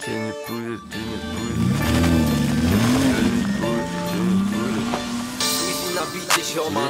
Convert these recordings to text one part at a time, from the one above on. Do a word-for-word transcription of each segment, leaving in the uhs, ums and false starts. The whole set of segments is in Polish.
Ty nie pójdę, ty nie pójdę. Ty nie pójdę, ty nie pójdę. Easy na bicie ziomal.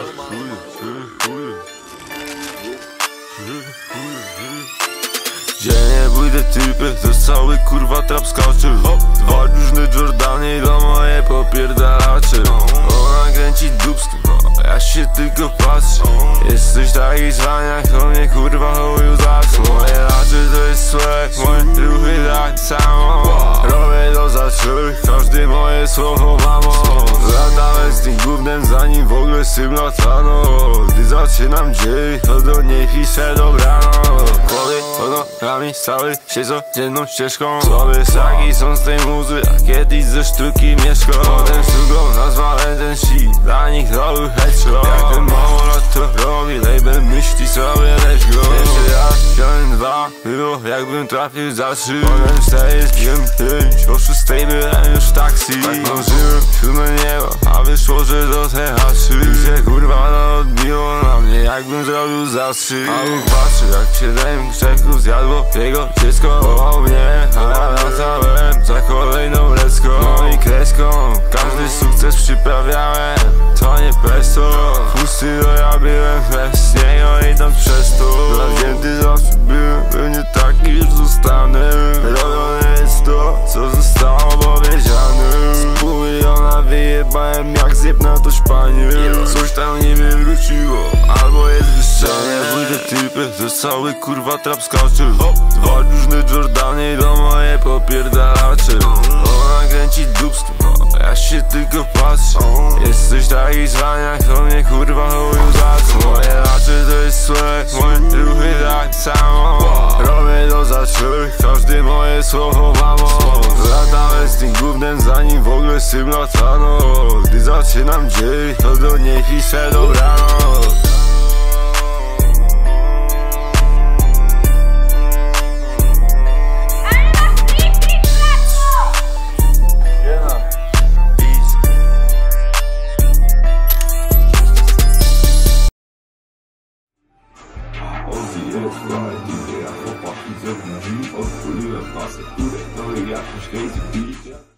Gdzie nie pójdę, typy, to cały kurwa trap skacze. Dwa różne Jordany do moje popierdalacze. Ona kręci dupskiem, ja się tylko patrzę. Jesteś taki zwaniak, to mnie kurwa chuju zacznę. Moje lacze to jest słek, moje ruchy tak samo. Robię to za człowiek, każdy moje słowo mamo. Latałem z tym gównem, zanim w ogóle z tym latano. Gdy zaczynam dzień, to do niej piszę dobranoc. Chłody pod nogami stały się codzienną ścieżką. Słabe sagi są z tej muzy, a kiedyś ze sztuki mieszkał. Potem sztuką nazwałem ten shit, dla nich to był headshot. Jak ten mało lat to robi, label myśli sobie let's go. Jeszcze raz wziąłem dwa, było jakbym trafił za trzy. Potem cztery, spiłem pięć, o szóstej byłem już w taksi. Tak dążyłem siódme niebo, a wyszło, że do T H trzy. Się kurwa no odbiło na mnie, jakbym zrobił za trzy. A Bóg patrzy, jak siedem krzeków zjadło jego dziecko. Wołał mnie, a ja latałem za kolejną lecką. No i kreską, każdy sukces przyprawiałem, to nie pesto. Pusty to ja byłem bez niego idąc przez to. Zawzięty zawsze byłem, pewnie taki już zostanę. Robione jest to, co zostało powiedziane. Z pół miliona wyjebałem jak zjeb na to szpanie. Coś tam nie wywróciło, albo jest wyszczenie. Pójdę typy, że cały kurwa trap skacze. Dwa różne Jordany do moje popierdalacze. Ona kręci dupskiem, ja się tylko patrzę. Jesteś taki zwaniak, to mnie kurwa chuju zacznę. Moje lacze to jest słek, moje ruchy tak samo. Robię to za człowiek, każdy moje słowo mamo. Latałem z tym gównem, zanim w ogóle z tym latano. Gdy zaczynam dzień, to do niej piszę dobranoc. Chłopaki ze mną, odpaliłem pasę, które to jak już crazy beat.